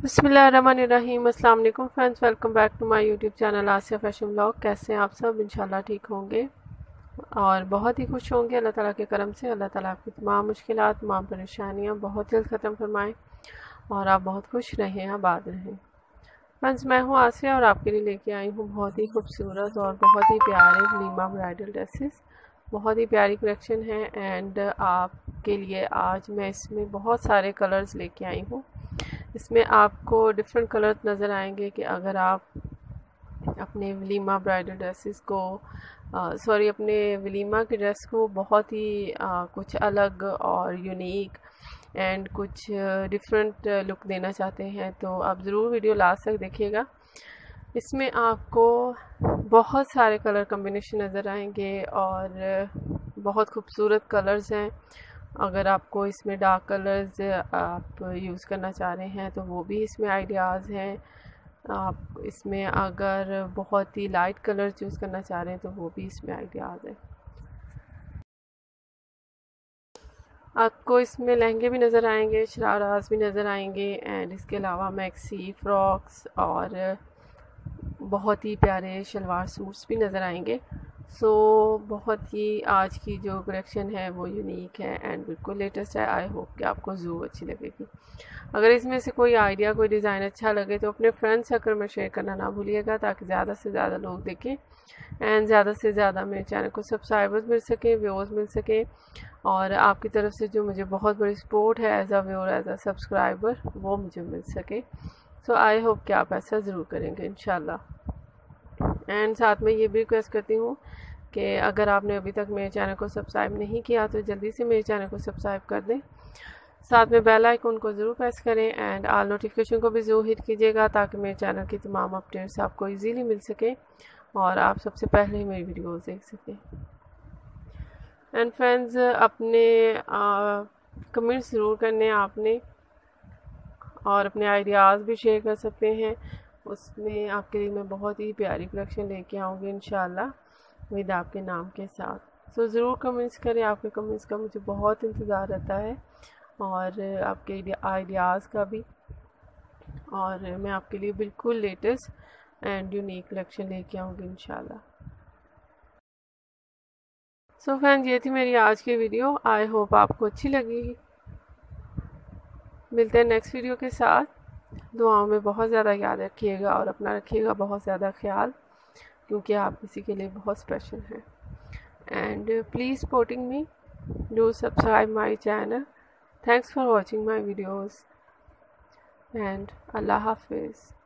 बिस्मिल्लाहिर्रहमानिर्रहीम। अस्सलाम वालेकुम friends, welcome back to my YouTube channel Asiya fashion blog. कैसे हैं आप सब? इंशाल्लाह ठीक होंगे और बहुत ही खुश होंगे। अल्लाह ताला के करम से अल्लाह ताला आपकी तमाम मुश्किलात, तमाम परेशानियां बहुत जल्द ख़त्म फरमाएँ और आप बहुत खुश रहें, आबाद रहें। फ्रेंड्स, मैं हूँ आसिया और आपके लिए लेके आई हूँ बहुत ही खूबसूरत और बहुत ही प्यारे वलीमा ब्राइडल ड्रेसेस। बहुत ही प्यारी कलेक्शन है एंड आपके लिए आज मैं इसमें बहुत सारे कलर्स लेके आई हूँ। इसमें आपको डिफरेंट कलर्स नज़र आएंगे कि अगर आप अपने वलीमा ब्राइडल ड्रेसेस को अपने वलीमा के ड्रेस को बहुत ही कुछ अलग और यूनिक एंड कुछ डिफरेंट लुक देना चाहते हैं तो आप ज़रूर वीडियो लास्ट तक देखिएगा। इसमें आपको बहुत सारे कलर कॉम्बिनेशन नज़र आएंगे और बहुत खूबसूरत कलर्स हैं। अगर आपको इसमें डार्क कलर्स आप यूज़ करना चाह रहे हैं तो वो भी इसमें आइडियाज़ हैं। आप इसमें अगर बहुत ही लाइट कलर्स यूज़ करना चाह रहे हैं तो वो भी इसमें आइडियाज़ हैं। आपको इसमें लहंगे भी नज़र आएंगे, शराराज भी नज़र आएंगे एंड इसके अलावा मैक्सी फ्रॉक्स और बहुत ही प्यारे शलवार सूट्स भी नज़र आएंगे। बहुत ही आज की जो कलेक्शन है वो यूनिक है एंड बिल्कुल लेटेस्ट है। आई होप कि आपको ज़रूर अच्छी लगेगी। अगर इसमें से कोई आइडिया, कोई डिज़ाइन अच्छा लगे तो अपने फ्रेंड सर्कल में शेयर करना ना भूलिएगा ताकि ज़्यादा से ज़्यादा लोग देखें एंड ज़्यादा से ज़्यादा मेरे चैनल को सब्सक्राइबर्स मिल सकें, व्यूअर्स मिल सकें और आपकी तरफ से जो मुझे बहुत बड़ी सपोर्ट है as a viewer, as a subscriber, वो मुझे मिल सके। आई होप कि आप ऐसा ज़रूर करेंगे इंशाल्लाह। एंड साथ में ये भी रिक्वेस्ट करती हूँ कि अगर आपने अभी तक मेरे चैनल को सब्सक्राइब नहीं किया तो जल्दी से मेरे चैनल को सब्सक्राइब कर दें। साथ में बेल आइकन को ज़रूर प्रेस करें एंड ऑल नोटिफिकेशन को भी ज़रूर हिट कीजिएगा ताकि मेरे चैनल की तमाम अपडेट्स आपको इजीली मिल सके और आप सबसे पहले ही मेरी वीडियोस देख सकें। एंड फ्रेंड्स, अपने कमेंट्स ज़रूर करने आपने और अपने आइडियाज़ भी शेयर कर सकते हैं। उसमें आपके लिए मैं बहुत ही प्यारी कलेक्शन लेके आऊँगी इंशाल्लाह विद आपके नाम के साथ। ज़रूर कमेंट्स करें, आपके कमेंट्स का मुझे बहुत इंतज़ार रहता है और आपके आइडियाज़ का भी। और मैं आपके लिए बिल्कुल लेटेस्ट एंड यूनिक कलेक्शन लेके आऊँगी इंशाल्लाह। फ्रेंड्स, ये थी मेरी आज की वीडियो। आई होप आपको अच्छी लगी। मिलते हैं नेक्स्ट वीडियो के साथ। दुआओं में बहुत ज़्यादा याद रखिएगा और अपना रखिएगा बहुत ज़्यादा ख्याल, क्योंकि आप किसी के लिए बहुत स्पेशल हैं। And please supporting me, do subscribe my channel. Thanks for watching my videos and अल्लाह हाफिज़।